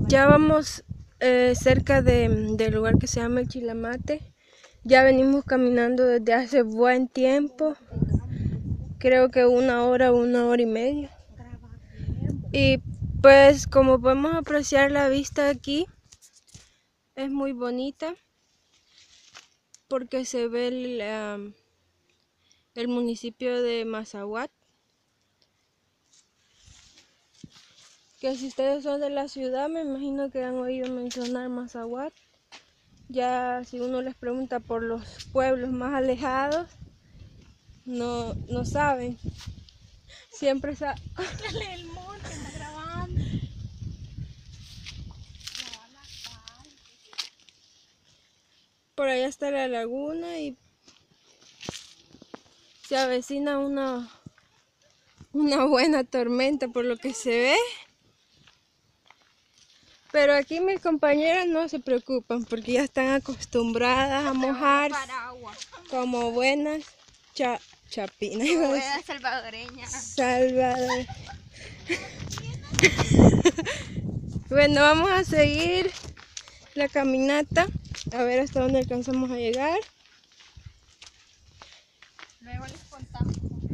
Ya vamos cerca del lugar que se llama el Chilamate. Ya venimos caminando desde hace buen tiempo. Creo que 1 hora, 1 hora y media. Y pues como podemos apreciar, la vista aquí es muy bonita porque se ve el municipio de Mazahuat. Que si ustedes son de la ciudad, me imagino que han oído mencionar Mazahuat. Ya si uno les pregunta por los pueblos más alejados, no saben. Siempre saben. El monte está grabando. Por allá está la laguna y se avecina una buena tormenta por lo que se ve. Pero aquí mis compañeras no se preocupan porque ya están acostumbradas a mojar como buenas chapinas. Como buena salvadoreña. Salvador. Bueno, vamos a seguir la caminata a ver hasta dónde alcanzamos a llegar. Luego les contamos.